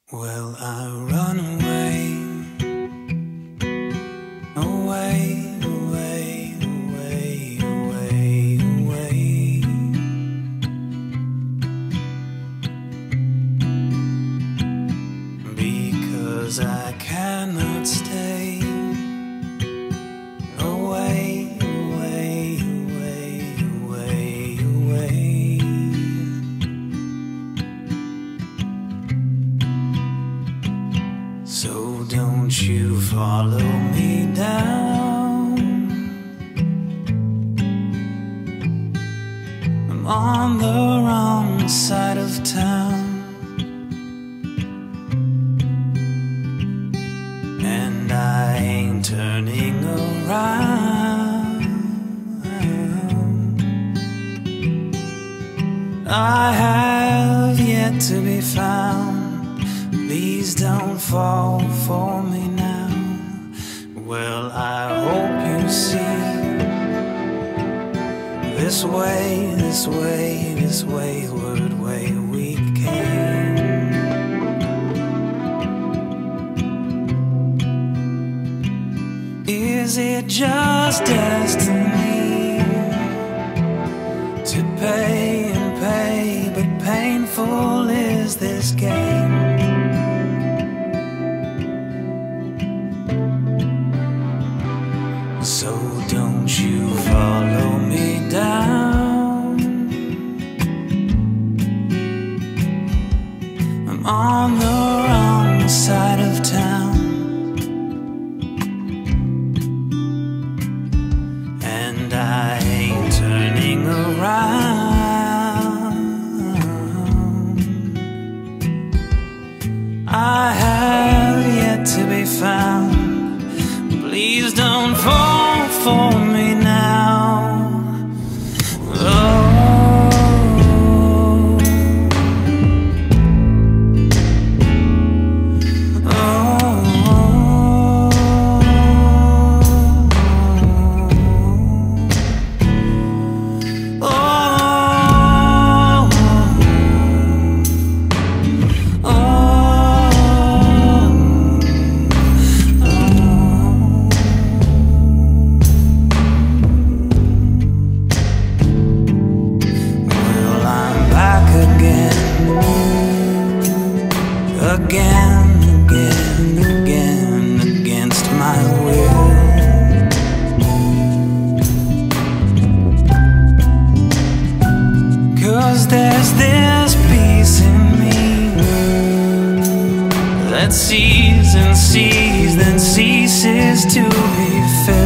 Well, I run away, away, away, away, away, away. Because I cannot stay. Away, away, away, away, away. So don't you follow me down. I'm on the wrong side of town, and I ain't turning around. I have yet to be found. Please don't fall for me now. Well, I hope you see. This way, this way, this wayward way we came. Is it just destiny to pay and pay? But painful is this game. So don't you follow me down. I'm on the wrong side of town, and I ain't turning around. I have yet to be found. Please don't fall for me now. Oh. Again, again, again, against my will. 'Cause there's this peace in me that sees and sees, then ceases to be filled.